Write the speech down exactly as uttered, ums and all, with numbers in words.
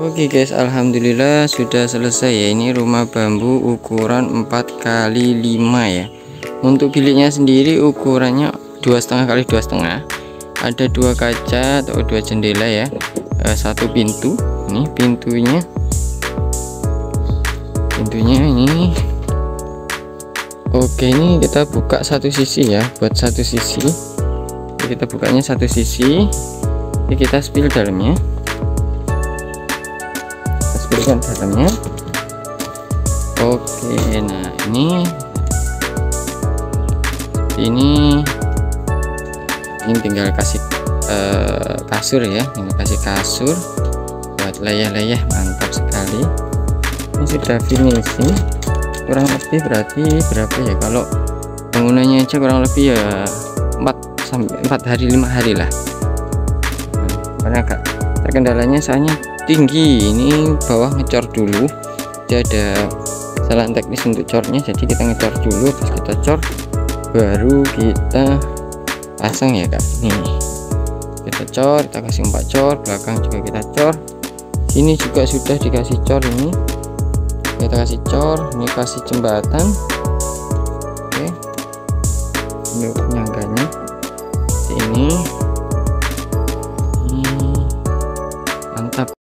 Oke guys, alhamdulillah sudah selesai ya. Ini rumah bambu ukuran empat kali lima ya. Untuk biliknya sendiri ukurannya dua setengah kali dua setengah. Ada dua kaca atau dua jendela ya, e, satu pintu. Ini pintunya pintunya ini. Oke, ini kita buka satu sisi ya, buat satu sisi. Kita bukanya satu sisi. Ini kita spill dalamnya. Kan dalamnya. Oke, nah ini ini ini tinggal kasih uh, kasur ya, tinggal kasih kasur buat layah-layah, mantap sekali. Ini sudah finishing, kurang lebih berarti berapa ya, kalau bangunannya aja kurang lebih ya empat sampai empat hari lima hari lah. Nah, karena agak terkendalanya soalnya tinggi, ini bawah ngecor dulu, dia ada salah teknis untuk cornya, jadi kita ngecor dulu, terus kita cor baru kita pasang ya kak. Nih kita cor, kita kasih empat cor, belakang juga kita cor, sini juga sudah dikasih cor, ini kita kasih cor, ini kasih jembatan. Oke, untuk penyangganya sini.